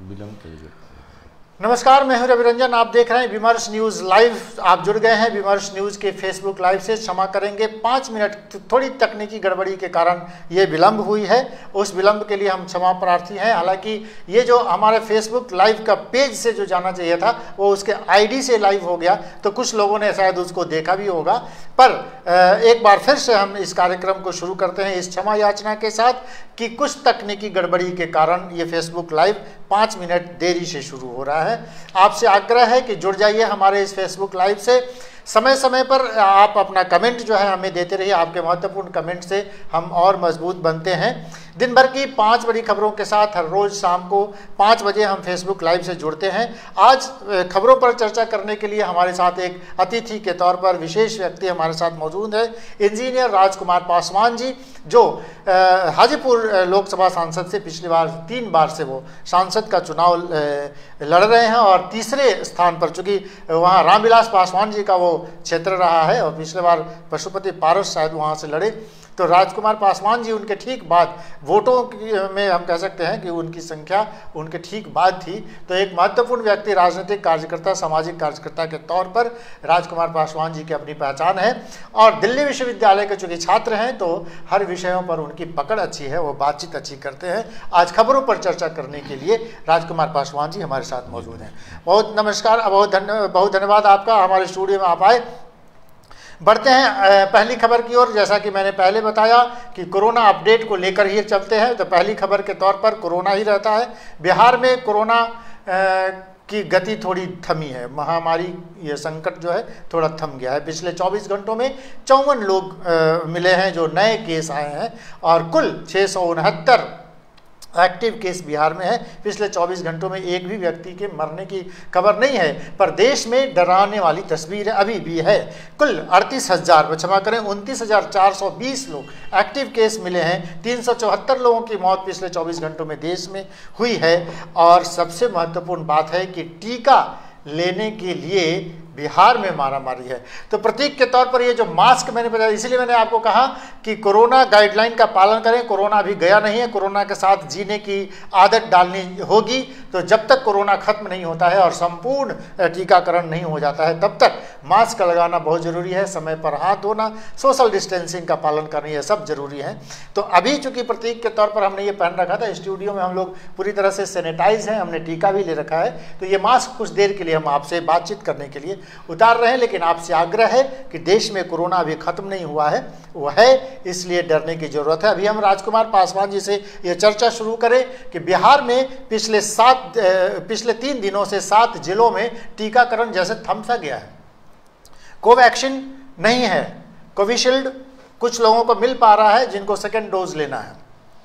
विलंब करिए। नमस्कार, मैं हूं रवि रंजन। आप देख रहे हैं विमर्श न्यूज लाइव। आप जुड़ गए हैं विमर्श न्यूज के फेसबुक लाइव से। क्षमा करेंगे 5 मिनट थोड़ी तकनीकी गड़बड़ी के कारण ये विलंब हुई है। उस विलंब के लिए हम क्षमा प्रार्थी हैं। हालांकि ये जो हमारे फेसबुक लाइव का पेज से जो जाना चाहिए था वो उसके आईडी से लाइव हो गया, तो कुछ लोगों ने शायद उसको देखा भी होगा। पर एक बार फिर से हम इस कार्यक्रम को शुरू करते हैं इस क्षमा याचना के साथ कि कुछ तकनीकी गड़बड़ी के कारण ये फेसबुक लाइव 5 मिनट देरी से शुरू हो रहा है। आपसे आग्रह है कि जुड़ जाइए हमारे इस फेसबुक लाइव से। समय समय पर आप अपना कमेंट जो है हमें देते रहिए। आपके महत्वपूर्ण कमेंट से हम और मजबूत बनते हैं। दिन भर की 5 बड़ी खबरों के साथ हर रोज शाम को 5 बजे हम फेसबुक लाइव से जुड़ते हैं। आज खबरों पर चर्चा करने के लिए हमारे साथ एक अतिथि के तौर पर विशेष व्यक्ति हमारे साथ मौजूद है, इंजीनियर राजकुमार पासवान जी, जो हाजीपुर लोकसभा सांसद से पिछली बार 3 बार से वो सांसद का चुनाव लड़ रहे हैं और तीसरे स्थान पर, चूँकि वहाँ रामविलास पासवान जी का वो क्षेत्र रहा है और पिछले बार पशुपति पारस शायद वहाँ से लड़े, तो राजकुमार पासवान जी उनके ठीक बाद वोटों में हम कह सकते हैं कि उनकी संख्या उनके ठीक बाद थी। तो एक महत्वपूर्ण व्यक्ति, राजनीतिक कार्यकर्ता, सामाजिक कार्यकर्ता के तौर पर राजकुमार पासवान जी की अपनी पहचान है और दिल्ली विश्वविद्यालय के चूँकि छात्र हैं तो हर विषयों पर उनकी पकड़ अच्छी है, वो बातचीत अच्छी करते हैं। आज खबरों पर चर्चा करने के लिए राजकुमार पासवान जी हमारे साथ मौजूद हैं। बहुत नमस्कार, बहुत धन्यवाद आपका हमारे स्टूडियो में आप आए। बढ़ते हैं पहली खबर की ओर। जैसा कि मैंने पहले बताया कि कोरोना अपडेट को लेकर ही चलते हैं, तो पहली खबर के तौर पर कोरोना ही रहता है। बिहार में कोरोना की गति थोड़ी थमी है। महामारी ये संकट जो है थोड़ा थम गया है। पिछले 24 घंटों में 54 लोग मिले हैं जो नए केस आए हैं और कुल 669 एक्टिव केस बिहार में है। पिछले 24 घंटों में एक भी व्यक्ति के मरने की खबर नहीं है, पर देश में डराने वाली तस्वीर अभी भी है। कुल 38,000 क्षमा करें 29,420 लोग एक्टिव केस मिले हैं। 374 लोगों की मौत पिछले 24 घंटों में देश में हुई है। और सबसे महत्वपूर्ण बात है कि टीका लेने के लिए बिहार में मारामारी है। तो प्रतीक के तौर पर ये जो मास्क मैंने बताया, इसीलिए मैंने आपको कहा कि कोरोना गाइडलाइन का पालन करें। कोरोना अभी गया नहीं है, कोरोना के साथ जीने की आदत डालनी होगी। तो जब तक कोरोना खत्म नहीं होता है और संपूर्ण टीकाकरण नहीं हो जाता है तब तक मास्क लगाना बहुत ज़रूरी है। समय पर हाथ धोना, सोशल डिस्टेंसिंग का पालन करना, ये सब जरूरी है। तो अभी चूंकि प्रतीक के तौर पर हमने ये पहन रखा था, स्टूडियो में हम लोग पूरी तरह से सैनिटाइज हैं, हमने टीका भी ले रखा है। तो ये मास्क कुछ देर के लिए हम आपसे बातचीत करने के लिए उतार रहे हैं, लेकिन आपसे आग्रह है कि देश में कोरोना अभी खत्म नहीं हुआ है, वो है, इसलिए डरने की जरूरत है। अभी हम राजकुमार पासवान जी से ये चर्चा शुरू करें कि बिहार में पिछले 3 दिनों से 7 जिलों में टीकाकरण जैसे थम सा गया है। कोवैक्सीन नहीं है, कोविशील्ड कुछ लोगों को मिल पा रहा है जिनको सेकेंड डोज लेना है।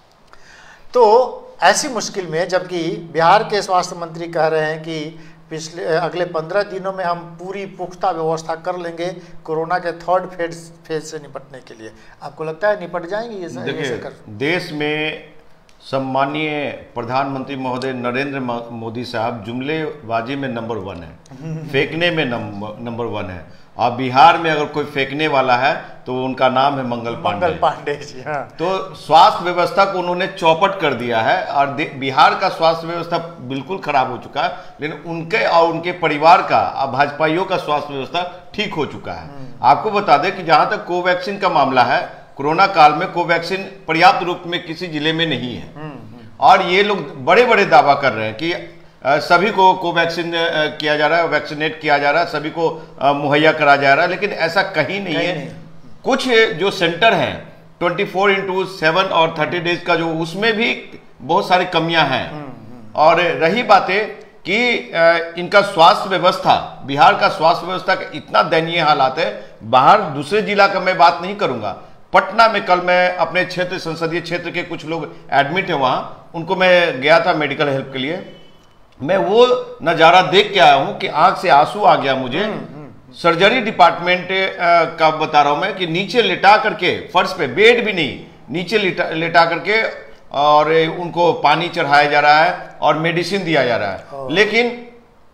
तो ऐसी मुश्किल में, जबकि बिहार के स्वास्थ्य मंत्री कह रहे हैं कि अगले 15 दिनों में हम पूरी पुख्ता व्यवस्था कर लेंगे कोरोना के 3rd फेज से निपटने के लिए, आपको लगता है निपट जाएंगे ये देखिए, देश में सम्मानीय प्रधानमंत्री महोदय नरेंद्र मोदी साहब जुमलेबाजी में नंबर 1 है, फेंकने में नंबर 1 है। और बिहार में अगर कोई फेंकने वाला है तो उनका नाम है मंगल पांडे जी। हाँ। तो स्वास्थ्य व्यवस्था को उन्होंने चौपट कर दिया है और बिहार का स्वास्थ्य व्यवस्था बिल्कुल खराब हो चुका है, लेकिन उनके और उनके परिवार का, भाजपाइयों का स्वास्थ्य व्यवस्था ठीक हो चुका है। आपको बता दें कि जहां तक कोवैक्सीन का मामला है, कोरोना काल में कोवैक्सीन पर्याप्त रूप में किसी जिले में नहीं है और ये लोग बड़े बड़े दावा कर रहे हैं कि सभी को कोवैक्सीन किया जा रहा है, वैक्सीनेट किया जा रहा है, सभी को मुहैया करा जा रहा है, लेकिन ऐसा कहीं नहीं है। कुछ जो सेंटर हैं 24/7 और 30 डेज का जो, उसमें भी बहुत सारी कमियां हैं। और रही बातें कि इनका स्वास्थ्य व्यवस्था, बिहार का स्वास्थ्य व्यवस्था का इतना दयनीय हालात है। बाहर दूसरे जिला का मैं बात नहीं करूंगा, पटना में कल मैं अपने क्षेत्र, संसदीय क्षेत्र के कुछ लोग एडमिट है वहां, उनको मैं गया था मेडिकल हेल्प के लिए। मैं वो नज़ारा देख के आया हूं कि आंख से आंसू आ गया मुझे। सर्जरी डिपार्टमेंट का बता रहा हूं मैं कि नीचे लिटा करके, फर्श पे, बेड भी नहीं, नीचे लिटा करके और उनको पानी चढ़ाया जा रहा है और मेडिसिन दिया जा रहा है। लेकिन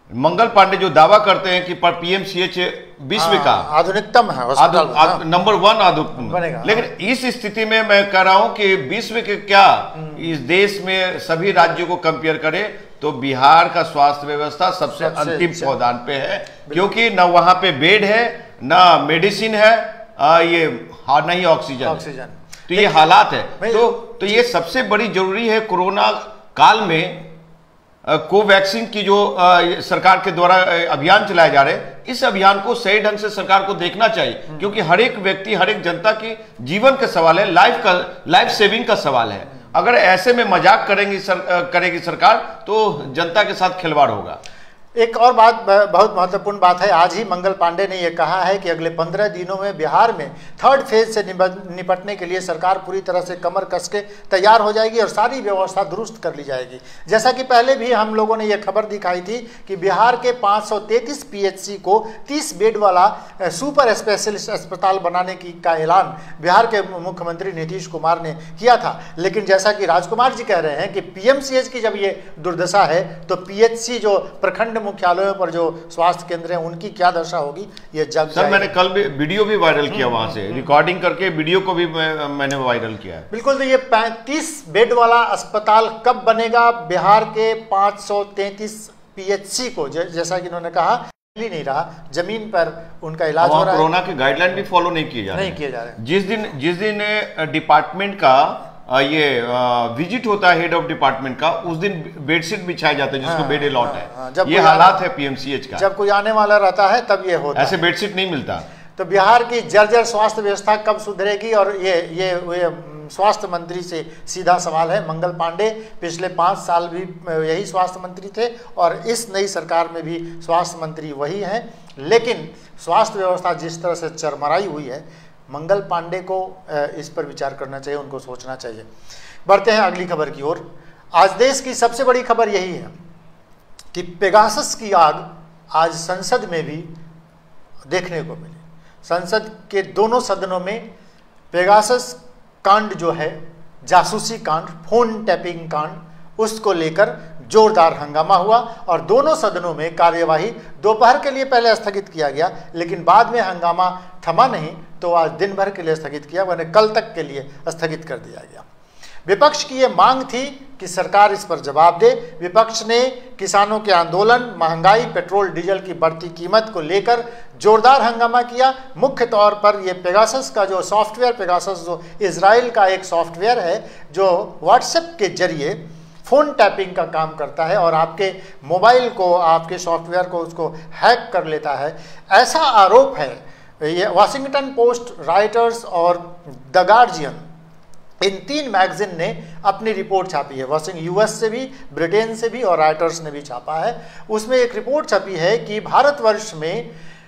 मंगल पांडे जो दावा करते हैं कि पर पीएमसीएच विश्व का आधुनिकतम है हॉस्पिटल, नंबर 1 आधुनिकतम बनेगा। लेकिन इस स्थिति में मैं कह रहा हूं कि विश्व के क्या इस देश में सभी राज्यों को कंपेयर करें तो बिहार का स्वास्थ्य व्यवस्था सबसे अंतिम पौधान पे है, क्योंकि न वहां पे बेड है, न मेडिसिन है, ये न ही ऑक्सीजन। तो ये हालात है। तो ये सबसे बड़ी जरूरी है कोरोना काल में कोवैक्सीन की जो सरकार के द्वारा अभियान चलाए जा रहे हैं, इस अभियान को सही ढंग से सरकार को देखना चाहिए, क्योंकि हर एक व्यक्ति, हर एक जनता की जीवन का सवाल है, लाइफ सेविंग का सवाल है। अगर ऐसे में मजाक करेगी सरकार तो जनता के साथ खिलवाड़ होगा। एक और बात, बहुत महत्वपूर्ण बात है, आज ही मंगल पांडे ने यह कहा है कि अगले 15 दिनों में बिहार में थर्ड फेज से निपटने के लिए सरकार पूरी तरह से कमर कस के तैयार हो जाएगी और सारी व्यवस्था दुरुस्त कर ली जाएगी। जैसा कि पहले भी हम लोगों ने यह खबर दिखाई थी कि बिहार के 533 पीएचसी को 30 बेड वाला सुपर स्पेशलिस्ट अस्पताल बनाने का ऐलान बिहार के मुख्यमंत्री नीतीश कुमार ने किया था। लेकिन जैसा कि राजकुमार जी कह रहे हैं कि पीएमसीएच की जब ये दुर्दशा है तो पीएचसी जो प्रखंड मुख्यालयों पर जो स्वास्थ्य केंद्र हैं उनकी क्या दशा होगी, ये जग सर मैंने कल भी वीडियो भी वायरल किया, वहां से रिकॉर्डिंग करके वीडियो को भी मैंने वायरल किया है। बिल्कुल। तो ये 35 बेड वाला अस्पताल कब बनेगा? बिहार के 533 पीएचसी को, जैसा कि इन्होंने कहा, ही नहीं रहा, जमीन पर उनका इलाज हो रहा है। कोरोना के गाइडलाइन भी फॉलो नहीं किए जा रहे। जिस दिन डिपार्टमेंट का ये विजिट होता है हेड ऑफ डिपार्टमेंट का, उस दिन बेडशीट बिछाया जाता है जिसको बेड अलॉट है। ये हालात है पीएमसीएच का। जब कोई आने वाला रहता है तब ये होता है, ऐसे बेडशीट नहीं मिलता। तो बिहार की जर्जर स्वास्थ्य व्यवस्था कब सुधरेगी? और ये स्वास्थ्य मंत्री से सीधा सवाल है। मंगल पांडे पिछले 5 साल भी यही स्वास्थ्य मंत्री थे और इस नई सरकार में भी स्वास्थ्य मंत्री वही हैं, लेकिन स्वास्थ्य व्यवस्था जिस तरह से चरमराई हुई है, मंगल पांडे को इस पर विचार करना चाहिए, उनको सोचना चाहिए। बढ़ते हैं अगली खबर की ओर। आज देश की सबसे बड़ी खबर यही है कि पेगासस की आग आज संसद में भी देखने को मिली। संसद के दोनों सदनों में पेगासस कांड जो है, जासूसी कांड, फोन टैपिंग कांड, उसको लेकर जोरदार हंगामा हुआ और दोनों सदनों में कार्यवाही दोपहर के लिए पहले स्थगित किया गया, लेकिन बाद में हंगामा थमा नहीं तो आज दिन भर के लिए स्थगित किया, वरना कल तक के लिए स्थगित कर दिया गया। विपक्ष की यह मांग थी कि सरकार इस पर जवाब दे। विपक्ष ने किसानों के आंदोलन, महंगाई, पेट्रोल डीजल की बढ़ती कीमत को लेकर जोरदार हंगामा किया। मुख्य तौर पर यह पेगासस का जो सॉफ्टवेयर, पेगासस जो इजराइल का एक सॉफ्टवेयर है जो व्हाट्सएप के जरिए फ़ोन टैपिंग का काम करता है और आपके मोबाइल को, आपके सॉफ्टवेयर को उसको हैक कर लेता है, ऐसा आरोप है। ये वाशिंगटन पोस्ट, राइटर्स और द गार्जियन, इन 3 मैगजीन ने अपनी रिपोर्ट छापी है। यूएस से भी, ब्रिटेन से भी और राइटर्स ने भी छापा है। उसमें एक रिपोर्ट छपी है कि भारतवर्ष में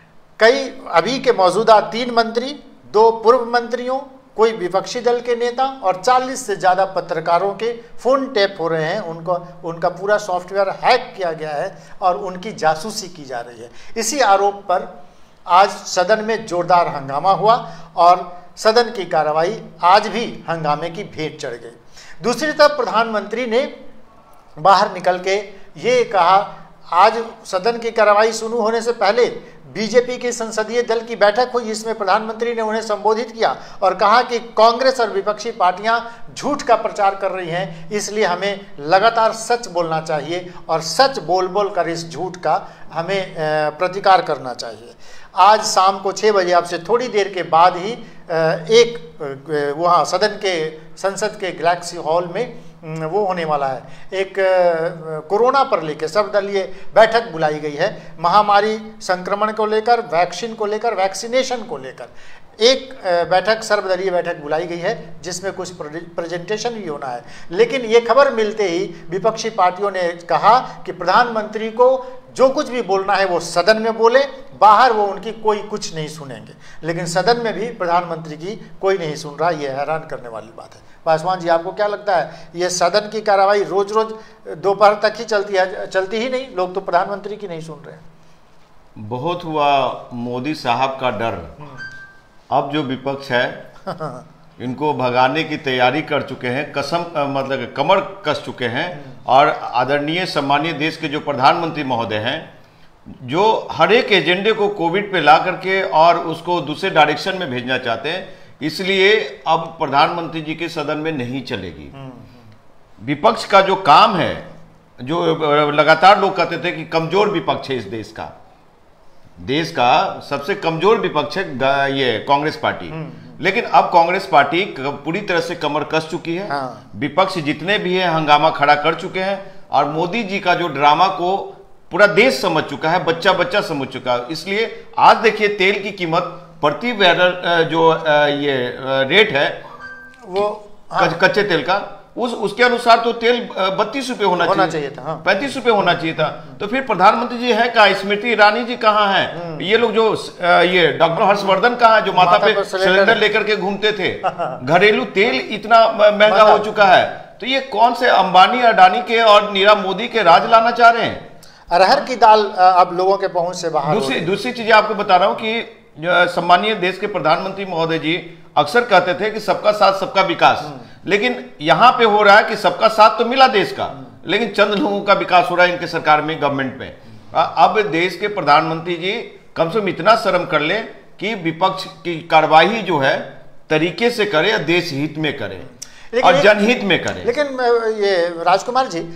कई अभी के मौजूदा 3 मंत्री, 2 पूर्व मंत्रियों, कोई विपक्षी दल के नेता और 40 से ज़्यादा पत्रकारों के फ़ोन टैप हो रहे हैं। उनका पूरा सॉफ्टवेयर हैक किया गया है और उनकी जासूसी की जा रही है। इसी आरोप पर आज सदन में जोरदार हंगामा हुआ और सदन की कार्रवाई आज भी हंगामे की भेंट चढ़ गई। दूसरी तरफ प्रधानमंत्री ने बाहर निकल के ये कहा, आज सदन की कार्रवाई शुरू होने से पहले बीजेपी की संसदीय दल की बैठक हुई, इसमें प्रधानमंत्री ने उन्हें संबोधित किया और कहा कि कांग्रेस और विपक्षी पार्टियां झूठ का प्रचार कर रही हैं, इसलिए हमें लगातार सच बोलना चाहिए और सच बोल बोल कर इस झूठ का हमें प्रतिकार करना चाहिए। आज शाम को 6 बजे, आपसे थोड़ी देर के बाद ही वहाँ संसद के गैलेक्सी हॉल में वो होने वाला है, एक कोरोना पर लेकर सर्वदलीय बैठक बुलाई गई है। महामारी संक्रमण को लेकर, वैक्सीन को लेकर, वैक्सीनेशन को लेकर एक बैठक, सर्वदलीय बैठक बुलाई गई है जिसमें कुछ प्रेजेंटेशन भी होना है। लेकिन ये खबर मिलते ही विपक्षी पार्टियों ने कहा कि प्रधानमंत्री को जो कुछ भी बोलना है वो सदन में बोले, बाहर वो उनकी कोई कुछ नहीं सुनेंगे। लेकिन सदन में भी प्रधानमंत्री की कोई नहीं सुन रहा, ये हैरान करने वाली बात है। पासवान जी, आपको क्या लगता है, ये सदन की कार्रवाई रोज रोज दोपहर तक ही चलती है? चलती ही नहीं, लोग तो प्रधानमंत्री की नहीं सुन रहे। बहुत हुआ मोदी साहब का डर। अब जो विपक्ष है इनको भगाने की तैयारी कर चुके हैं, कमर कस चुके हैं और आदरणीय सम्मानीय देश के जो प्रधानमंत्री महोदय हैं जो हर एक एजेंडे को कोविड पे ला करके और उसको दूसरे डायरेक्शन में भेजना चाहते हैं, इसलिए अब प्रधानमंत्री जी के सदन में नहीं चलेगी। विपक्ष का जो काम है, जो लगातार लोग कहते थे कि कमजोर विपक्ष है इस देश का सबसे कमजोर विपक्ष है ये कांग्रेस पार्टी, लेकिन अब कांग्रेस पार्टी पूरी तरह से कमर कस चुकी है। हाँ। विपक्ष जितने भी है हंगामा खड़ा कर चुके हैं और मोदी जी का जो ड्रामा को पूरा देश समझ चुका है, बच्चा बच्चा समझ चुका है। इसलिए आज देखिए तेल की कीमत प्रति बैरल जो ये रेट है वो कच्चे तेल का, उसके अनुसार तो तेल 32 रुपये होना चाहिए था, हाँ। 35 रुपये होना चाहिए था। तो फिर प्रधानमंत्री जी है कहाँ, स्मृति ईरानी जी कहाँ हैं, ये लोग जो ये डॉक्टर हर्षवर्धन कहाँ है जो माथा पे सिलेंडर लेकर के घूमते थे। घरेलू तेल इतना महंगा हो चुका है, तो ये कौन से अंबानी अडानी के और नीरव मोदी के राज लाना चाह रहे हैं। अरहर की दाल अब लोगों के पहुंच से बाहर। दूसरी चीज आपको बता रहा हूं कि सम्मानीय देश के प्रधानमंत्री महोदय जी अक्सर कहते थे कि सबका साथ सबका विकास, लेकिन यहां पे हो रहा है कि सबका साथ तो मिला देश का, लेकिन चंद लोगों का विकास हो रहा है इनके सरकार में, गवर्नमेंट में। अब देश के प्रधानमंत्री जी कम से कम इतना शर्म कर ले कि विपक्ष की कार्रवाई जो है तरीके से करे और देश हित में करे और जनहित में करे। लेकिन ये राजकुमार जी,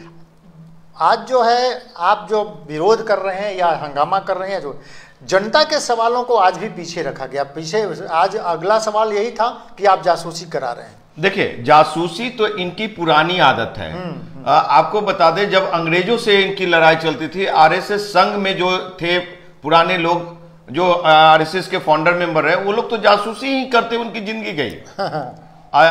आज जो है आप जो विरोध कर रहे हैं या हंगामा कर रहे हैं, जो जनता के सवालों को आज भी पीछे रखा गया। आज अगला सवाल यही था कि आप जासूसी करा रहे हैं। देखिए, जासूसी तो इनकी पुरानी आदत है। आपको बता दें, जब अंग्रेजों से इनकी लड़ाई चलती थी, आरएसएस संघ में जो थे पुराने लोग, जो आरएसएस के फाउंडर मेंबर है, वो लोग तो जासूसी ही करते, उनकी जिंदगी गई।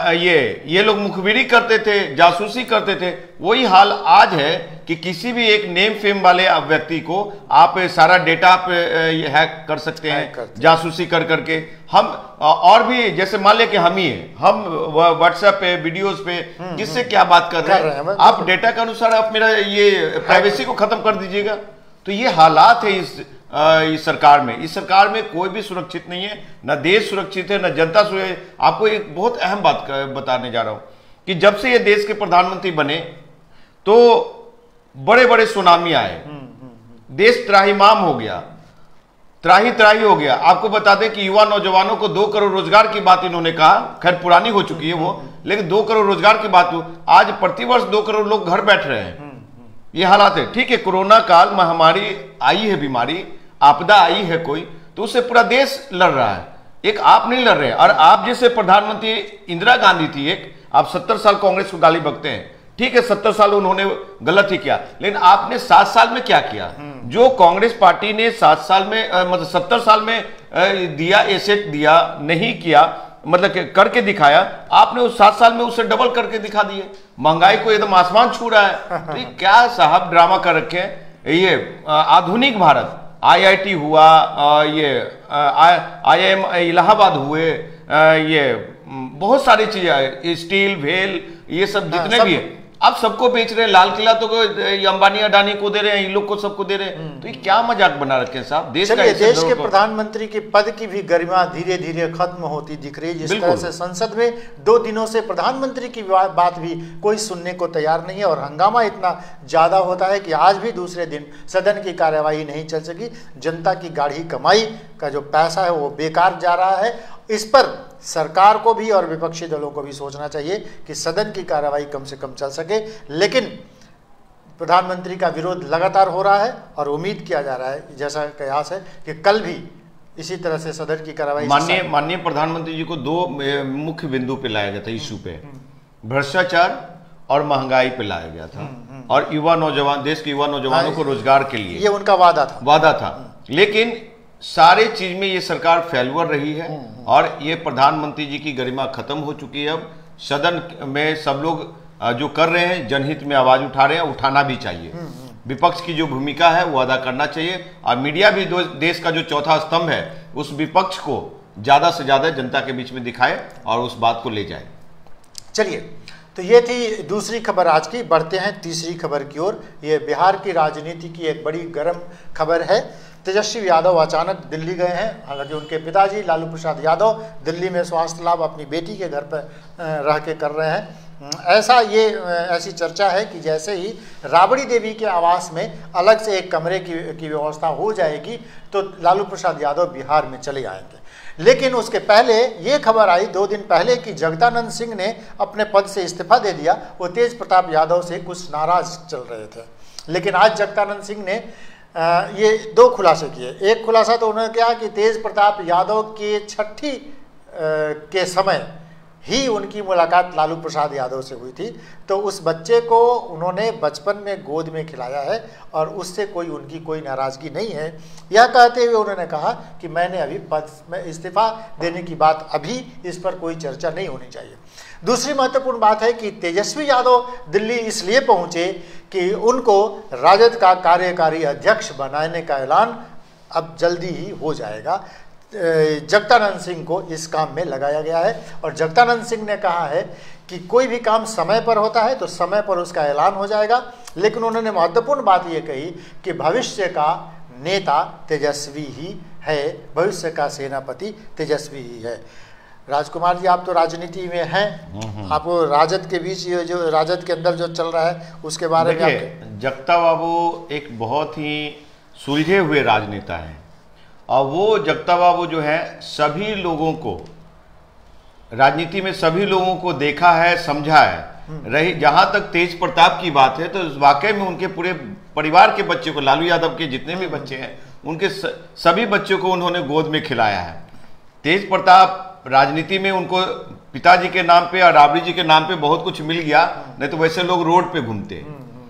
ये लोग मुखबिरी करते थे, जासूसी करते थे। वही हाल आज है कि किसी भी एक नेम फेम वाले व्यक्ति को आप सारा डेटा आप हैक कर सकते हैं, जासूसी कर करके। हम और भी, जैसे मान लिया कि हम ही हैं, हम व्हाट्सएप पे, वीडियोस पे किससे क्या बात कर रहे हैं, आप डेटा के अनुसार आप मेरा ये प्राइवेसी को खत्म कर दीजिएगा। तो ये हालात है इस सरकार में। इस सरकार में कोई भी सुरक्षित नहीं है, न देश सुरक्षित है, न जनता सुरक्षित। आपको एक बहुत अहम बात बताने जा रहा हूं कि जब से ये देश के प्रधानमंत्री बने तो बड़े बड़े सुनामी आए, देश त्राहिमाम हो गया, त्राही हो गया। आपको बता दें कि युवा नौजवानों को 2 करोड़ रोजगार की बात इन्होंने कहा, खैर पुरानी हो चुकी है वो, लेकिन 2 करोड़ रोजगार की बात, आज प्रतिवर्ष 2 करोड़ लोग घर बैठ रहे हैं। ये हालात है। ठीक है, कोरोना काल महामारी आई है, बीमारी आपदा आई है कोई, तो उससे पूरा देश लड़ रहा है, एक आप नहीं लड़ रहे। और आप जैसे प्रधानमंत्री, इंदिरा गांधी थी एक, आप 70 साल कांग्रेस को गाली बकते हैं, ठीक है 70 साल उन्होंने गलत ही किया, लेकिन आपने 7 साल में क्या किया? जो कांग्रेस पार्टी ने 7 साल में मतलब 70 साल में दिया, एसेट दिया नहीं किया, मतलब करके दिखाया, आपने उस 7 साल में उसे डबल करके दिखा दिए। महंगाई को एकदम आसमान छू रहा है। तो ये क्या साहब ड्रामा कर रखे हैं। ये आधुनिक भारत, IIT हुआ, ये IIM इलाहाबाद हुए, ये बहुत सारी चीजें, स्टील, भेल, ये सब जितने भी है, अब सबको बेच रहे हैं। लाल किला तो अंबानी अडानी को दे रहे हैं, इन लोग को सबको दे रहे हैं। तो ये क्या मजाक बना रखे हैं साहब। देश के प्रधानमंत्री के पद की भी गरिमा धीरे धीरे खत्म होती दिख रही है। जिस तरह से संसद में 2 दिनों से प्रधानमंत्री की बात भी कोई सुनने को तैयार नहीं है और हंगामा इतना ज्यादा होता है कि आज भी दूसरे दिन सदन की कार्यवाही नहीं चल सकी। जनता की गाढ़ी कमाई का जो पैसा है वो बेकार जा रहा है। इस पर सरकार को भी और विपक्षी दलों को भी सोचना चाहिए कि सदन की कार्रवाई कम से कम चल सके। लेकिन प्रधानमंत्री का विरोध लगातार हो रहा है और उम्मीद किया जा रहा है, जैसा कयास है, कि कल भी इसी तरह से सदन की कार्रवाई। माननीय प्रधानमंत्री जी को 2 मुख्य बिंदु पे लाया गया था इशू पे, भ्रष्टाचार और महंगाई पे लाया गया था, और युवा नौजवान, देश के युवा नौजवानों को रोजगार के लिए ये उनका वादा था। लेकिन सारे चीज में ये सरकार फेलुअर रही है और ये प्रधानमंत्री जी की गरिमा खत्म हो चुकी है। अब सदन में सब लोग जो कर रहे हैं, जनहित में आवाज उठा रहे हैं, उठाना भी चाहिए। विपक्ष की जो भूमिका है वो अदा करना चाहिए और मीडिया भी देश का जो चौथा स्तंभ है, उस विपक्ष को ज्यादा से ज्यादा जनता के बीच में दिखाए और उस बात को ले जाए। चलिए, तो ये थी दूसरी खबर आज की। बढ़ते हैं तीसरी खबर की ओर। ये बिहार की राजनीति की एक बड़ी गर्म खबर है। तेजस्वी यादव अचानक दिल्ली गए हैं। हालांकि उनके पिताजी लालू प्रसाद यादव दिल्ली में स्वास्थ्य लाभ अपनी बेटी के घर पर रह के कर रहे हैं। ऐसा ये ऐसी चर्चा है कि जैसे ही राबड़ी देवी के आवास में अलग से एक कमरे की व्यवस्था हो जाएगी तो लालू प्रसाद यादव बिहार में चले आएंगे। लेकिन उसके पहले ये खबर आई 2 दिन पहले कि जगदानंद सिंह ने अपने पद से इस्तीफा दे दिया। वो तेज प्रताप यादव से कुछ नाराज चल रहे थे। लेकिन आज जगदानंद सिंह ने ये 2 खुलासे किए। एक खुलासा तो उन्होंने किया कि तेज प्रताप यादव के छठी के समय ही उनकी मुलाकात लालू प्रसाद यादव से हुई थी, तो उस बच्चे को उन्होंने बचपन में गोद में खिलाया है और उससे उनकी कोई नाराज़गी नहीं है। यह कहते हुए उन्होंने कहा कि मैंने अभी पद में इस्तीफा देने की बात, अभी इस पर कोई चर्चा नहीं होनी चाहिए। दूसरी महत्वपूर्ण बात है कि तेजस्वी यादव दिल्ली इसलिए पहुंचे कि उनको राजद का कार्यकारी अध्यक्ष बनाने का ऐलान अब जल्दी ही हो जाएगा। जगदानंद सिंह को इस काम में लगाया गया है और जगदानंद सिंह ने कहा है कि कोई भी काम समय पर होता है तो समय पर उसका ऐलान हो जाएगा। लेकिन उन्होंने महत्वपूर्ण बात ये कही कि भविष्य का नेता तेजस्वी ही है, भविष्य का सेनापति तेजस्वी ही है। राजकुमार जी, आप तो राजनीति में हैं, आपको राजद के बीच ये जो राजद के अंदर जो चल रहा है उसके बारे में जगता बाबू एक बहुत ही सुलझे हुए राजनेता हैं और वो जगता बाबू जो है सभी लोगों को, राजनीति में सभी लोगों को देखा है, समझा है। रही जहां तक तेज प्रताप की बात है तो वाकई में उनके पूरे परिवार के बच्चे को, लालू यादव के जितने भी बच्चे हैं उनके सभी बच्चों को उन्होंने गोद में खिलाया है। तेज प्रताप राजनीति में उनको पिताजी के नाम पे और राबड़ी जी के नाम पे बहुत कुछ मिल गया, नहीं तो वैसे लोग रोड पे घूमते।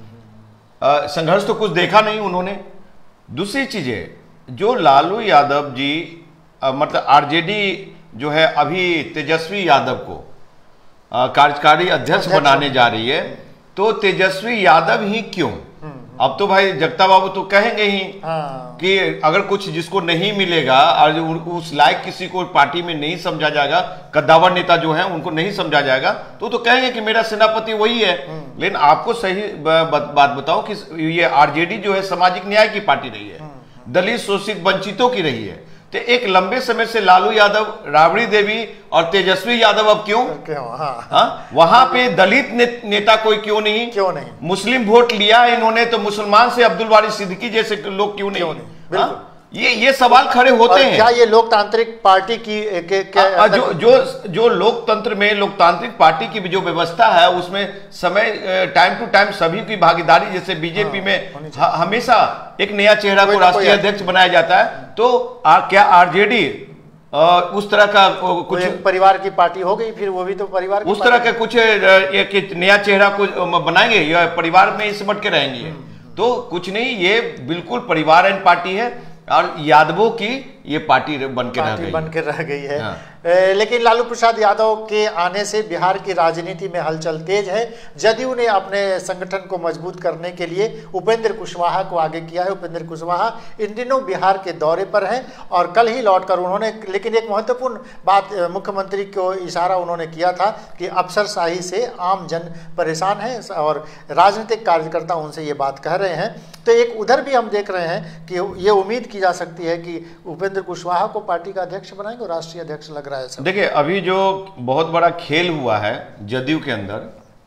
संघर्ष तो कुछ देखा नहीं उन्होंने। दूसरी चीज है, जो लालू यादव जी मतलब आरजेडी जो है अभी तेजस्वी यादव को कार्यकारी अध्यक्ष बनाने जा रही है, तो तेजस्वी यादव ही क्यों? अब तो भाई जगता बाबू तो कहेंगे ही कि अगर कुछ जिसको नहीं मिलेगा और उस लायक किसी को पार्टी में नहीं समझा जाएगा, कद्दावर नेता जो है उनको नहीं समझा जाएगा, तो कहेंगे कि मेरा सेनापति वही है। लेकिन आपको सही बात बताऊं कि ये आरजेडी जो है सामाजिक न्याय की पार्टी रही है, दलित शोषित वंचितों की रही है। तो एक लंबे समय से लालू यादव, राबड़ी देवी और तेजस्वी यादव अब क्यों? वहां पे दलित नेता कोई क्यों नहीं? मुस्लिम वोट लिया इन्होंने तो मुसलमान से अब्दुल वारिस सिद्दीकी जैसे लोग क्यों नहीं? ये सवाल खड़े होते हैं। क्या ये लोकतांत्रिक पार्टी की जो लोकतंत्र में लोकतांत्रिक पार्टी की जो व्यवस्था है उसमें समय टाइम टू टाइम सभी की भागीदारी, जैसे बीजेपी में हमेशा एक नया चेहरा को राष्ट्रीय अध्यक्ष बनाया जाता है, तो क्या आरजेडी उस तरह का कुछ परिवार की पार्टी हो गई, फिर वो भी तो परिवार उस तरह का कुछ एक नया चेहरा को बनाएंगे या परिवार में सिमट के रहेंगे? तो कुछ नहीं, ये बिल्कुल परिवार पार्टी है और यादवों की ये पार्टी बन के रह गई है। हाँ। लेकिन लालू प्रसाद यादव के आने से बिहार की राजनीति में हलचल तेज है। जदयू ने अपने संगठन को मजबूत करने के लिए उपेंद्र कुशवाहा को आगे किया है। उपेंद्र कुशवाहा इन दिनों बिहार के दौरे पर हैं और कल ही लौटकर उन्होंने, लेकिन एक महत्वपूर्ण बात मुख्यमंत्री को इशारा उन्होंने किया था कि अफसरशाही से आम जन परेशान है और राजनीतिक कार्यकर्ता उनसे ये बात कह रहे हैं। तो एक उधर भी हम देख रहे हैं कि ये उम्मीद की जा सकती है कि उपेंद्र कुशवाहा को पार्टी का अध्यक्ष बनाएंगे और राष्ट्रीय अध्यक्ष लग रहा है। देखिए, अभी जो बहुत बड़ा खेल हुआ है जदयू के अंदर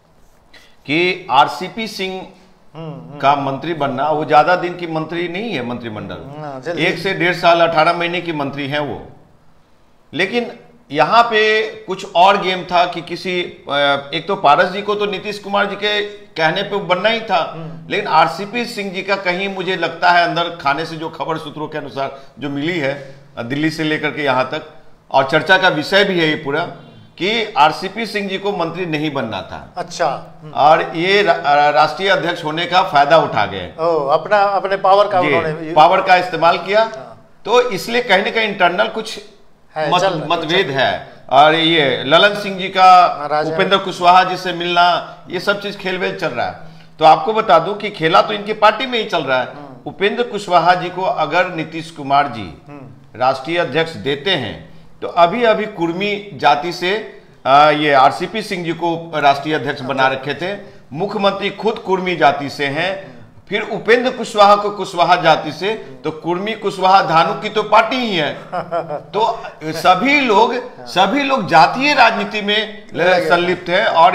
कि आरसीपी सिंह का मंत्री बनना, वो ज्यादा दिन की मंत्री नहीं है मंत्रिमंडल, 1 से 1.5 साल 18 महीने की मंत्री है वो। लेकिन यहां पे कुछ और गेम था कि किसी एक तो पारस जी को तो नीतीश कुमार जी के कहने पे बनना ही था, लेकिन आरसीपी सिंह जी का कहीं मुझे लगता है अंदर खाने से जो खबर सूत्रों के अनुसार जो मिली है दिल्ली से लेकर के यहां तक, और चर्चा का विषय भी है ये पूरा, कि आरसीपी सिंह जी को मंत्री नहीं बनना था। अच्छा। और ये राष्ट्रीय अध्यक्ष होने का फायदा उठा गए, अपने पावर का इस्तेमाल किया। तो इसलिए कहीं ना कहीं इंटरनल कुछ मतभेद है। और ये ललन सिंह जी का उपेंद्र कुशवाहा जी से मिलना, ये सब चीज खेलवेल चल रहा है। तो आपको बता दूं कि खेला तो इनकी पार्टी में ही चल रहा है। उपेंद्र कुशवाहा जी को अगर नीतीश कुमार जी राष्ट्रीय अध्यक्ष देते हैं तो अभी अभी कुर्मी जाति से ये आरसीपी सिंह जी को राष्ट्रीय अध्यक्ष बना रखे थे। मुख्यमंत्री खुद कुर्मी जाति से हैं, फिर उपेंद्र कुशवाहा को कुशवाहा जाति से, तो कुर्मी कुशवाहा धानु की तो पार्टी ही है। तो सभी लोग जातीय राजनीति में संलिप्त है और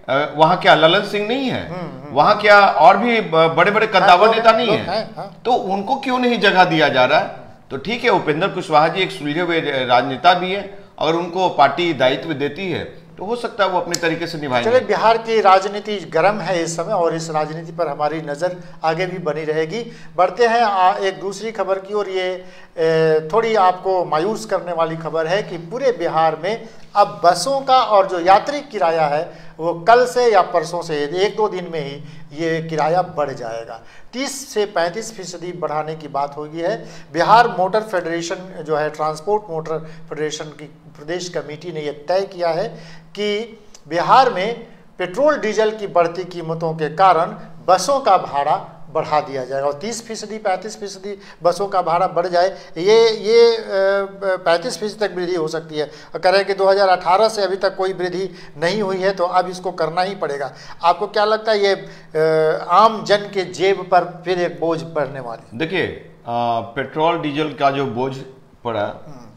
वहां क्या ललन सिंह नहीं है, वहां क्या और भी बड़े बड़े कद्दावर नेता नहीं है, तो उनको क्यों नहीं जगह दिया जा रहा है? तो ठीक है, उपेंद्र कुशवाहा जी एक सुलझे हुए राजनेता भी है, अगर उनको पार्टी दायित्व देती है तो हो सकता है वो अपने तरीके से निभाएंगे। चलिए, बिहार की राजनीति गर्म है इस समय और इस राजनीति पर हमारी नज़र आगे भी बनी रहेगी। बढ़ते हैं एक दूसरी खबर की और ये थोड़ी आपको मायूस करने वाली खबर है कि पूरे बिहार में अब बसों का और जो यात्री किराया है वो कल से या परसों से 1-2 दिन में ही ये किराया बढ़ जाएगा। 30 से 35% बढ़ाने की बात होगी है। बिहार मोटर फेडरेशन जो है, ट्रांसपोर्ट मोटर फेडरेशन की प्रदेश कमेटी ने यह तय किया है कि बिहार में पेट्रोल डीजल की बढ़ती कीमतों के कारण बसों का भाड़ा बढ़ा दिया जाएगा और 30%, 35% बसों का भाड़ा बढ़ जाए, ये 35% तक वृद्धि हो सकती है। कह रहे हैं कि 2018 से अभी तक कोई वृद्धि नहीं हुई है तो अब इसको करना ही पड़ेगा। आपको क्या लगता है ये आम जन के जेब पर फिर एक बोझ पड़ने वाली? देखिए, पेट्रोल डीजल का जो बोझ पड़ा,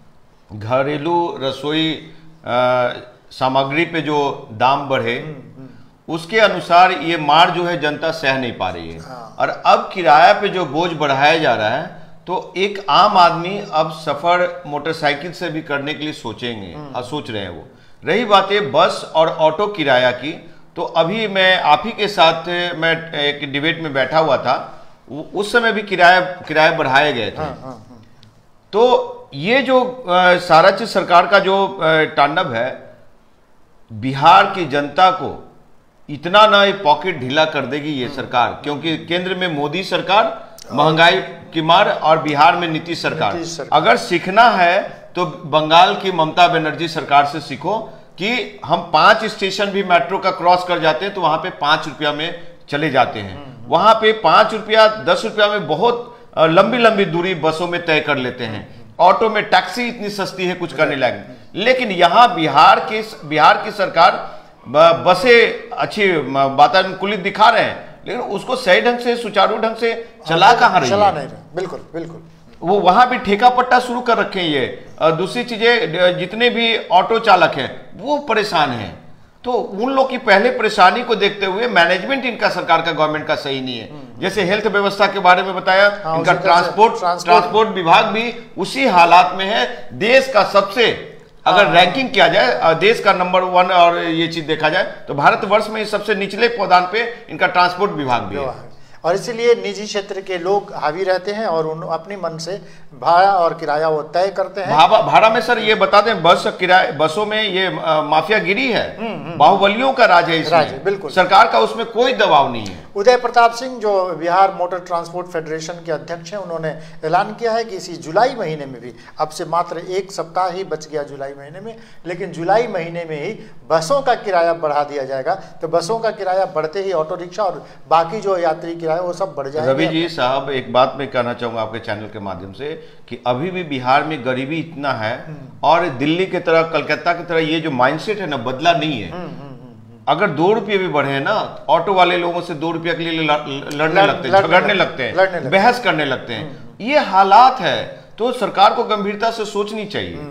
घरेलू रसोई सामग्री पे जो दाम बढ़े उसके अनुसार ये मार जो है जनता सह नहीं पा रही है। और अब किराया पे जो बोझ बढ़ाया जा रहा है तो एक आम आदमी अब सफर मोटरसाइकिल से भी करने के लिए सोचेंगे और सोच रहे हैं वो। रही बात है बस और ऑटो किराया की, तो अभी मैं आप ही के साथ मैं एक डिबेट में बैठा हुआ था, उस समय भी किराया बढ़ाए गए थे। तो ये जो सारा चीज सरकार का जो तांडव है, बिहार की जनता को इतना ना ये पॉकेट ढीला कर देगी ये सरकार, क्योंकि केंद्र में मोदी सरकार, महंगाई की मार, और बिहार में नीतीश सरकार। अगर सीखना है तो बंगाल की ममता बनर्जी सरकार से सीखो कि हम 5 स्टेशन भी मेट्रो का क्रॉस कर जाते हैं तो वहां पे 5 रुपया में चले जाते हैं। वहां पे 5 रुपया 10 रुपया में बहुत लंबी लंबी दूरी बसों में तय कर लेते हैं। ऑटो में टैक्सी इतनी सस्ती है कुछ करने लायक, लेकिन यहाँ बिहार की सरकार बसें अच्छी वातानुकूलित दिखा रहे हैं, लेकिन उसको सही ढंग से, सुचारू ढंग से चला कहाँ रही है? बिल्कुल बिल्कुल, वो वहां भी ठेका पट्टा शुरू कर रखे हैं ये। दूसरी चीजें, जितने भी ऑटो चालक हैं वो परेशान हैं। तो उन लोग की पहले परेशानी को देखते हुए मैनेजमेंट इनका, सरकार का, गवर्नमेंट का सही नहीं है। जैसे हेल्थ व्यवस्था के बारे में बताया, इनका ट्रांसपोर्ट विभाग भी उसी हालात में है। देश का सबसे, अगर रैंकिंग किया जाए देश का नंबर 1 और ये चीज देखा जाए तो भारतवर्ष में सबसे निचले पदान पे इनका ट्रांसपोर्ट विभाग भी है। और इसीलिए निजी क्षेत्र के लोग हावी रहते हैं और उन अपनी मन से भाड़ा और किराया वो तय करते हैं। भाड़ा में सर ये बता दें, बसों में ये माफियागिरी है, बाहुबलियों का राज है इसमें। बिल्कुल, सरकार का उसमें कोई दबाव नहीं है। उदय प्रताप सिंह जो बिहार मोटर ट्रांसपोर्ट फेडरेशन के अध्यक्ष हैं, उन्होंने ऐलान किया है कि इसी जुलाई महीने में भी, अब से मात्र 1 सप्ताह ही बच गया जुलाई महीने में, लेकिन जुलाई महीने में ही बसों का किराया बढ़ा दिया जाएगा। तो बसों का किराया बढ़ते ही ऑटो रिक्शा और बाकी जो यात्री किराया वो सब बढ़ जाएगा। रवि जी साहब, एक बात मैं कहना चाहूंगा आपके चैनल के माध्यम से कि अभी भी बिहार में गरीबी इतना है और दिल्ली की तरह, कलकत्ता की तरह ये जो माइंडसेट है ना, बदला नहीं है। अगर 2 रुपये भी बढ़े ना, ऑटो वाले लोगों से 2 रुपये के लिए लड़ने लगते हैं, झगड़ने लगते हैं, बहस करने लगते हैं। ये हालात है, तो सरकार को गंभीरता से सोचनी चाहिए।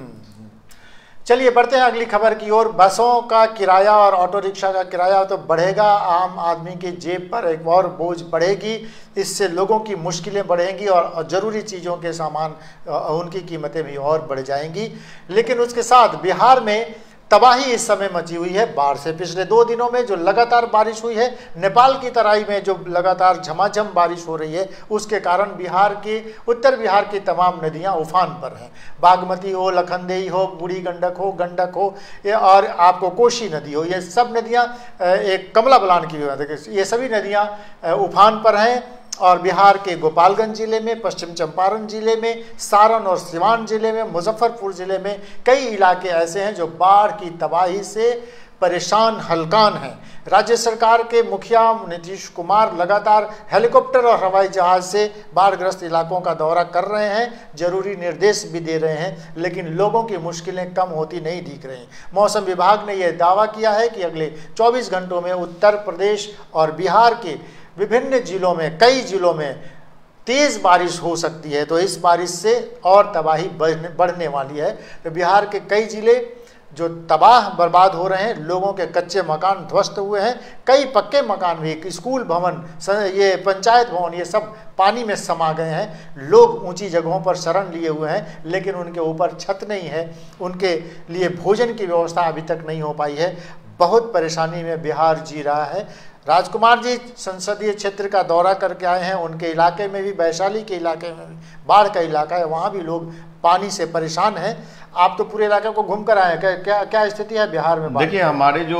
चलिए बढ़ते हैं अगली खबर की ओर। बसों का किराया और ऑटो रिक्शा का किराया तो बढ़ेगा, आम आदमी की जेब पर एक और बोझ बढ़ेगी। इससे लोगों की मुश्किलें बढ़ेंगी और ज़रूरी चीज़ों के सामान, उनकी कीमतें भी और बढ़ जाएंगी। लेकिन उसके साथ बिहार में तबाही इस समय मची हुई है बाढ़ से। पिछले 2 दिनों में जो लगातार बारिश हुई है, नेपाल की तराई में जो लगातार झमाझम बारिश हो रही है, उसके कारण उत्तर बिहार की तमाम नदियां उफान पर हैं। बागमती हो, लखनदेई हो, बूढ़ी गंडक हो, गंडक हो, और आपको कोसी नदी हो, ये सब नदियां, एक कमला बलान की भी, ये सभी नदियां उफान पर हैं। और बिहार के गोपालगंज जिले में, पश्चिम चंपारण जिले में, सारण और सिवान जिले में, मुजफ्फरपुर जिले में कई इलाके ऐसे हैं जो बाढ़ की तबाही से परेशान हलकान हैं। राज्य सरकार के मुखिया नीतीश कुमार लगातार हेलीकॉप्टर और हवाई जहाज से बाढ़ग्रस्त इलाकों का दौरा कर रहे हैं, जरूरी निर्देश भी दे रहे हैं, लेकिन लोगों की मुश्किलें कम होती नहीं दिख रही। मौसम विभाग ने यह दावा किया है कि अगले 24 घंटों में उत्तर प्रदेश और बिहार के विभिन्न जिलों में, कई जिलों में तेज़ बारिश हो सकती है। तो इस बारिश से और तबाही बढ़ने वाली है। तो बिहार के कई जिले जो तबाह बर्बाद हो रहे हैं, लोगों के कच्चे मकान ध्वस्त हुए हैं, कई पक्के मकान भी, स्कूल भवन, ये पंचायत भवन, ये सब पानी में समा गए हैं। लोग ऊंची जगहों पर शरण लिए हुए हैं, लेकिन उनके ऊपर छत नहीं है, उनके लिए भोजन की व्यवस्था अभी तक नहीं हो पाई है। बहुत परेशानी में बिहार जी रहा है। राजकुमार जी संसदीय क्षेत्र का दौरा करके आए हैं, उनके इलाके में भी, वैशाली के इलाके में भी बाढ़ का इलाका है, वहाँ भी लोग पानी से परेशान हैं। आप तो पूरे इलाके को घूम कर आए हैं, क्या क्या स्थिति है बिहार में? देखिए, हमारे जो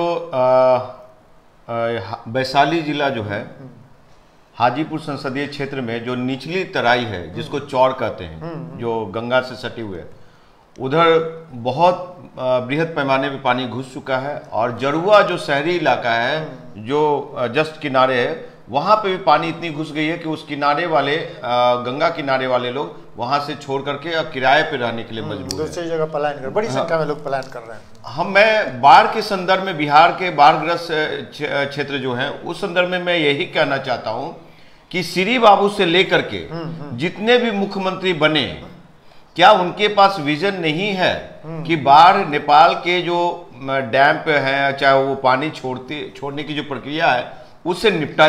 वैशाली जिला जो है, हाजीपुर संसदीय क्षेत्र में जो निचली तराई है, जिसको चौर कहते हैं, जो गंगा से सटे हुए, उधर बहुत बृहद पैमाने पे पानी घुस चुका है। और जरुआ जो शहरी इलाका है, जो जस्ट किनारे है, वहाँ पे भी पानी इतनी घुस गई है कि उस किनारे वाले गंगा किनारे वाले लोग वहाँ से छोड़ करके अब किराए पे रहने के लिए मजबूर हैं। दूसरी जगह पलायन कर, बड़ी संख्या में लोग पलायन कर रहे हैं। मैं बाढ़ के संदर्भ में, बिहार के बाढ़ग्रस्त क्षेत्र जो है, उस संदर्भ में मैं यही कहना चाहता हूँ कि श्री बाबू से लेकर के जितने भी मुख्यमंत्री बने, क्या उनके पास विजन नहीं है कि बाढ़, नेपाल के जो डैम पे है, चाहे वो पानी छोड़ने की जो प्रक्रिया है, उससे निपटा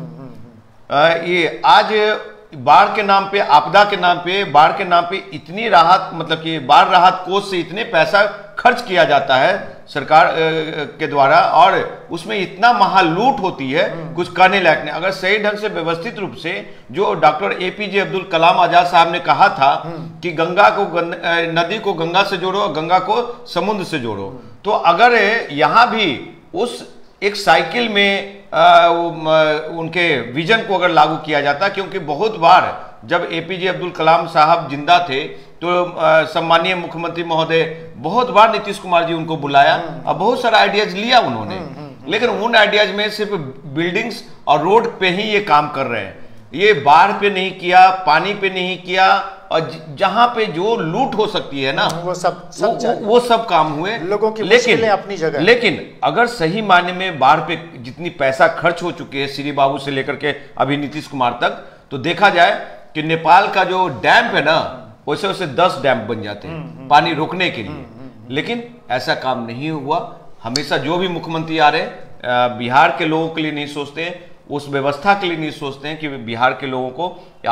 जाए। ये आज बाढ़ के नाम पे, आपदा के नाम पे, बाढ़ के नाम पे इतनी राहत, मतलब कि बाढ़ राहत कोष से इतने पैसा खर्च किया जाता है सरकार के द्वारा, और उसमें इतना महालूट होती है, कुछ करने लायक नहीं। अगर सही ढंग से, व्यवस्थित रूप से, जो डॉक्टर APJ अब्दुल कलाम आजाद साहब ने कहा था कि गंगा को, नदी को गंगा से जोड़ो, गंगा को समुद्र से जोड़ो, तो अगर यहाँ भी उस एक साइकिल में उनके विजन को अगर लागू किया जाता, क्योंकि बहुत बार जब APJ अब्दुल कलाम साहब जिंदा थे तो सम्मानीय मुख्यमंत्री महोदय बहुत बार नीतीश कुमार जी उनको बुलाया और बहुत सारा आइडियाज लिया उन्होंने, लेकिन उन आइडियाज में सिर्फ बिल्डिंग्स और रोड पे ही ये काम कर रहे हैं। ये बाढ़ पे नहीं किया, पानी पे नहीं किया, और जहां पे जो लूट हो सकती है ना, वो सब काम हुए लोगों की मुश्किलें अपनी जगह। लेकिन अगर सही मायने में बाढ़ पे जितनी पैसा खर्च हो चुके हैं, श्री बाबू से लेकर के अभी नीतीश कुमार तक, तो देखा जाए कि नेपाल का जो डैम है ना, वैसे वैसे 10 डैम बन जाते हैं पानी रोकने के लिए, लेकिन ऐसा काम नहीं हुआ। हमेशा जो भी मुख्यमंत्री आ रहे, बिहार के लोगों के लिए नहीं सोचते, उस व्यवस्था के लिए नहीं सोचते हैं कि बिहार के लोगों को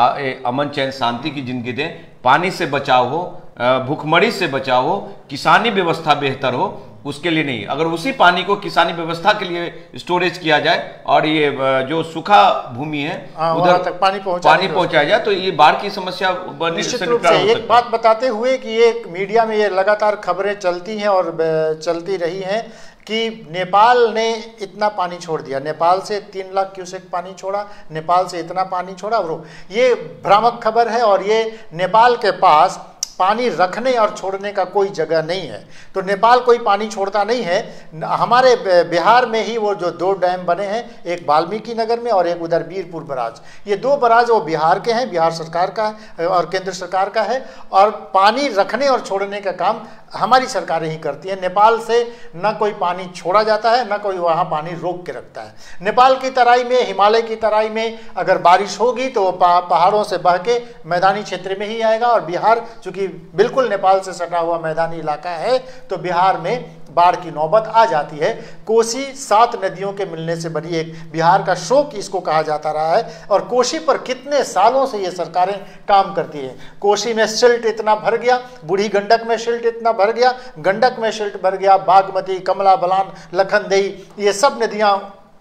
अमन चैन शांति की जिंदगी दें, पानी से बचाव हो, भूखमरी से बचाव हो, किसानी व्यवस्था बेहतर हो, उसके लिए नहीं। अगर उसी पानी को किसानी व्यवस्था के लिए स्टोरेज किया जाए और ये जो सूखा भूमि है उधर तक पानी पहुंचाया जाए, तो ये बाढ़ की समस्या निश्चित रूप से। एक बात बताते हुए कि ये मीडिया में ये लगातार खबरें चलती हैं और चलती रही हैं कि नेपाल ने इतना पानी छोड़ दिया, नेपाल से 3 लाख क्यूसेक पानी छोड़ा, नेपाल से इतना पानी छोड़ा, ये भ्रामक खबर है। और ये नेपाल के पास पानी रखने और छोड़ने का कोई जगह नहीं है, तो नेपाल कोई पानी छोड़ता नहीं है। हमारे बिहार में ही वो जो 2 डैम बने हैं, एक वाल्मीकि नगर में और एक उधर बीरपुर बराज, ये 2 बराज वो बिहार के हैं, बिहार सरकार का है और केंद्र सरकार का है। और पानी रखने और छोड़ने का काम हमारी सरकारें ही करती हैं। नेपाल से न कोई पानी छोड़ा जाता है, न कोई वहाँ पानी रोक के रखता है। नेपाल की तराई में, हिमालय की तराई में अगर बारिश होगी तो वो पहाड़ों से बह के मैदानी क्षेत्र में ही आएगा, और बिहार चूँकि बिल्कुल नेपाल से सटा हुआ मैदानी इलाका है, तो बिहार में बाढ़ की नौबत आ जाती है। कोसी 7 नदियों के मिलने से बनी एक बिहार का शोक इसको कहा जाता रहा है, और कोसी पर कितने सालों से ये सरकारें काम करती हैं। कोसी में सिल्ट इतना भर गया, बूढ़ी गंडक में सिल्ट इतना भर गया, गंडक में सिल्ट भर गया, बागमती, कमला बलान, लखनदेई, ये सब नदियां,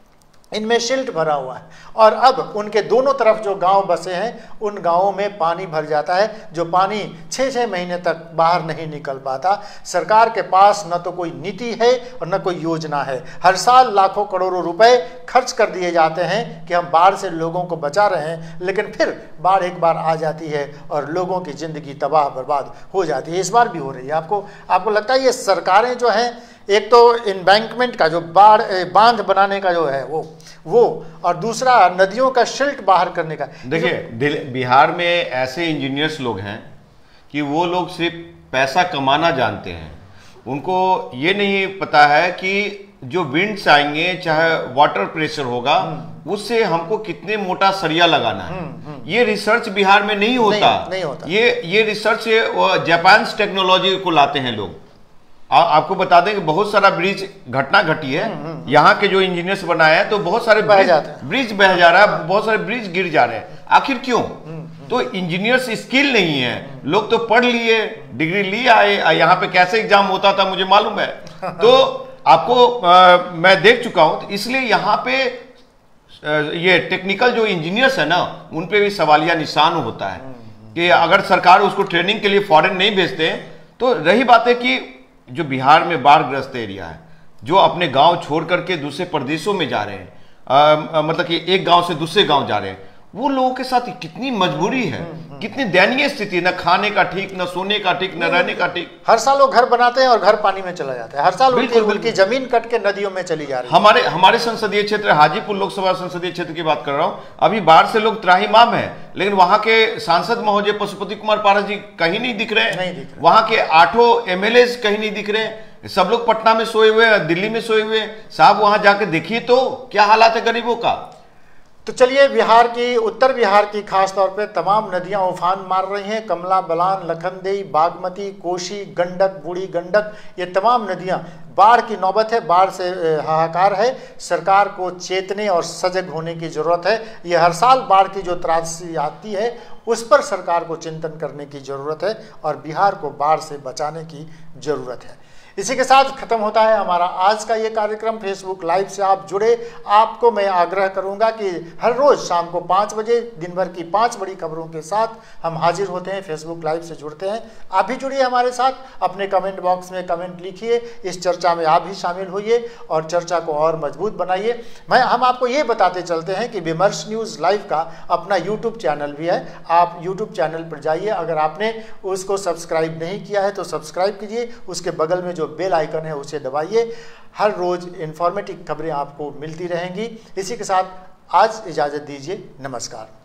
इनमें सिल्ट भरा हुआ है। और अब उनके दोनों तरफ जो गांव बसे हैं, उन गांवों में पानी भर जाता है, जो पानी 6-6 महीने तक बाहर नहीं निकल पाता। सरकार के पास न तो कोई नीति है और न कोई योजना है। हर साल लाखों करोड़ों रुपए खर्च कर दिए जाते हैं कि हम बाढ़ से लोगों को बचा रहे हैं, लेकिन फिर बाढ़ एक बार आ जाती है और लोगों की जिंदगी तबाह बर्बाद हो जाती है। इस बार भी हो रही है। आपको लगता है ये सरकारें जो हैं, एक तो एम्बैंकमेंट का जो बांध बनाने का जो है वो और दूसरा नदियों का सिल्ट बाहर करने का। देखिए, बिहार में ऐसे इंजीनियर्स लोग हैं कि वो लोग सिर्फ पैसा कमाना जानते हैं। उनको ये नहीं पता है कि जो विंड्स आएंगे, चाहे वाटर प्रेशर होगा, उससे हमको कितने मोटा सरिया लगाना है। ये रिसर्च बिहार में नहीं होता। नहीं होता। ये रिसर्च जापान टेक्नोलॉजी को लाते हैं लोग। आपको बता दें कि बहुत सारा ब्रिज घटना घटी है, यहाँ के जो इंजीनियर्स बनाए हैं तो बहुत सारे ब्रिज बह जा रहा है, बहुत सारे ब्रिज गिर जा रहे हैं। आखिर क्यों? तो इंजीनियर्स स्किल नहीं है। लोग तो पढ़ लिए, डिग्री लिए आए, यहाँ पे कैसे एग्जाम होता था मुझे मालूम है। तो आपको मैं देख चुका हूं, तो इसलिए यहाँ पे ये टेक्निकल जो इंजीनियर्स है ना, उन पे भी सवालिया निशान होता है कि अगर सरकार उसको ट्रेनिंग के लिए फॉरेन नहीं भेजते हैं। तो रही बात है कि जो बिहार में बाढ़ ग्रस्त एरिया है, जो अपने गांव छोड़ करके दूसरे प्रदेशों में जा रहे हैं, मतलब कि एक गांव से दूसरे गांव जा रहे हैं, वो लोगों के साथ कितनी मजबूरी है, कितनी दयनीय स्थिति, न खाने का ठीक, न सोने का ठीक, न रहने का ठीक। हर साल वो घर बनाते हैं और घर पानी में चला जाता है। हर साल उनकी जमीन कट के नदियों में चली जा रही है। हमारे संसदीय क्षेत्र हाजीपुर लोकसभा संसदीय क्षेत्र की बात कर रहा हूं, अभी बाढ़ से लोग त्राहिमाम है, लेकिन वहां के सांसद महोदय पशुपति कुमार पारस जी कहीं नहीं दिख रहे, वहां के 8 MLA कहीं नहीं दिख रहे। सब लोग पटना में सोए हुए, दिल्ली में सोए हुए। साहब वहां जाके देखिए तो क्या हालात है गरीबों का। तो चलिए, बिहार की, उत्तर बिहार की खास तौर पे तमाम नदियां उफान मार रही हैं। कमला बलान, लखनदेई, बागमती, कोसी, गंडक, बूढ़ी गंडक, ये तमाम नदियां, बाढ़ की नौबत है, बाढ़ से हाहाकार है। सरकार को चेतने और सजग होने की जरूरत है। ये हर साल बाढ़ की जो त्रासदी आती है उस पर सरकार को चिंतन करने की जरूरत है और बिहार को बाढ़ से बचाने की जरूरत है। इसी के साथ खत्म होता है हमारा आज का ये कार्यक्रम। फेसबुक लाइव से आप जुड़े। आपको मैं आग्रह करूंगा कि हर रोज शाम को 5 बजे दिन भर की 5 बड़ी खबरों के साथ हम हाजिर होते हैं, फेसबुक लाइव से जुड़ते हैं। आप भी जुड़िए हमारे साथ, अपने कमेंट बॉक्स में कमेंट लिखिए, इस चर्चा में आप भी शामिल होइए और चर्चा को और मजबूत बनाइए। हम आपको ये बताते चलते हैं कि विमर्श न्यूज़ लाइव का अपना यूट्यूब चैनल भी है। आप यूट्यूब चैनल पर जाइए, अगर आपने उसको सब्सक्राइब नहीं किया है तो सब्सक्राइब कीजिए, उसके बगल में जो बेल आइकन है उसे दबाइए। हर रोज इंफॉर्मेटिव खबरें आपको मिलती रहेंगी। इसी के साथ आज इजाजत दीजिए, नमस्कार।